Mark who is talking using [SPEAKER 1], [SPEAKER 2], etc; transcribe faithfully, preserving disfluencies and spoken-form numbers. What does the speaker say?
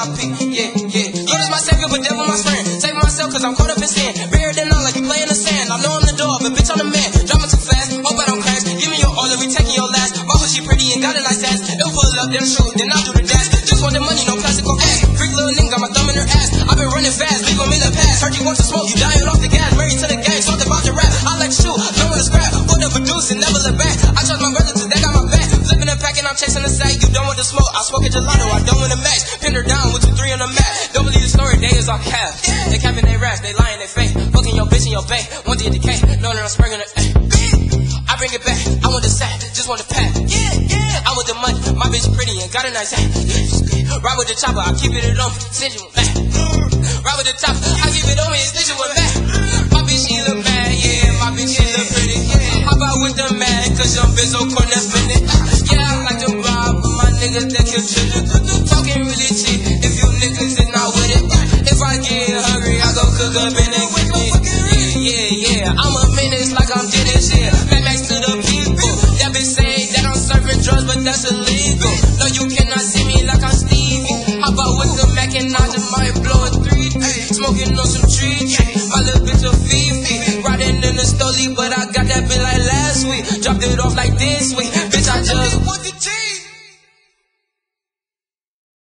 [SPEAKER 1] I P. Yeah, yeah. Lord is my savior, but devil my friend. Saving myself cause I'm caught up in sin. Bigger than all, like you play in the sand. I know I'm the dog, but bitch, I'm the man. Driving too fast, hope I don't crash. Give me your all, we taking your last. Mama, she pretty and got a nice ass. It'll pull up, then shoot, then I'll do the dash. Just want the money, no plastic or ass. Freak little nigga, got my thumb in her ass. I've been running fast, leave on me the pass. Heard you want to smoke, you dying off the gas. Married to the gang, something about your rap. I like to shoot, don't wanna scrap. Put up produce and never look back. I trust my brother till they got my back. Flipping the pack and I'm chasing the sack. You don't want to smoke, I smoke a gelato. I don't want to match. Pin her down with two, three on the mat. Don't believe the story, they is all cap. They capping they raps, they lying, they fake. Fucking your bitch in your bank, one D decay. Knowing that I'm springing it. I bring it back, I want the sack, just want the pack. Yeah, yeah. I want the money, my bitch pretty and got a nice ass. Ride with the chopper, I keep it on me, snitching with Mac. Ride with the chopper, I keep it on me, snitching with Mac. My bitch, she look bad, yeah, my bitch, she look pretty. Yeah. How about with the man, cause your bitch so cold, that's minute. Yeah, I like to rob, but my niggas, they kill children. Talking really cheap, if you niggas is not with it. If I get hungry, I go cook up and then get me. Yeah, yeah, yeah, I'm a menace like I'm Dennis, yeah. To the people, that bitch say that I'm serving drugs, but that's illegal. No, you cannot see me like I'm Stevie. How about with the Mac and I just might blow a three three. Smoking on some tree tree. My little bitch a Fifi. Riding in the stoley, but I got that bitch like last week. Dropped it off like this week.